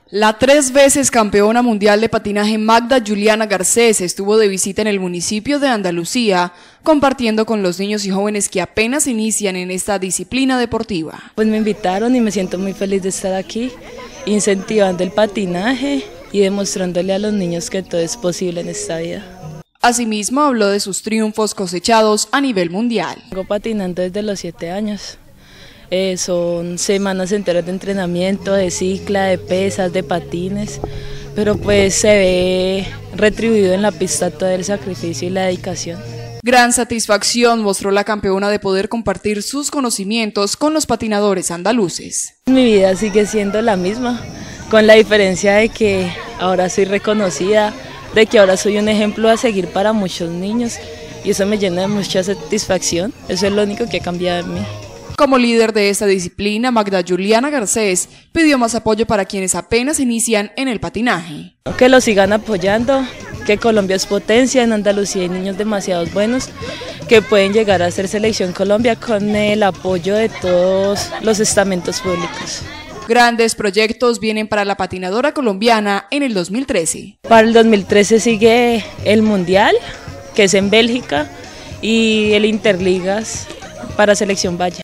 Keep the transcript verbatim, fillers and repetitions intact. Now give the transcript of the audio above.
La tres veces campeona mundial de patinaje Magda Juliana Garcés estuvo de visita en el municipio de Andalucía, compartiendo con los niños y jóvenes que apenas inician en esta disciplina deportiva. Pues me invitaron y me siento muy feliz de estar aquí, incentivando el patinaje y demostrándole a los niños que todo es posible en esta vida. Asimismo, habló de sus triunfos cosechados a nivel mundial. Vengo patinando desde los siete años. Eh, son semanas enteras de entrenamiento, de cicla, de pesas, de patines, pero pues se ve retribuido en la pista todo el sacrificio y la dedicación. Gran satisfacción mostró la campeona de poder compartir sus conocimientos con los patinadores andaluces. Mi vida sigue siendo la misma, con la diferencia de que ahora soy reconocida, de que ahora soy un ejemplo a seguir para muchos niños y eso me llena de mucha satisfacción. Eso es lo único que ha cambiado en mí. Como líder de esta disciplina, Magda Juliana Garcés pidió más apoyo para quienes apenas inician en el patinaje. Que lo sigan apoyando, que Colombia es potencia, en Andalucía hay niños demasiado buenos que pueden llegar a ser selección Colombia con el apoyo de todos los estamentos públicos. Grandes proyectos vienen para la patinadora colombiana en el dos mil trece. Para el dos mil trece sigue el Mundial, que es en Bélgica, y el Interligas para Selección Valle.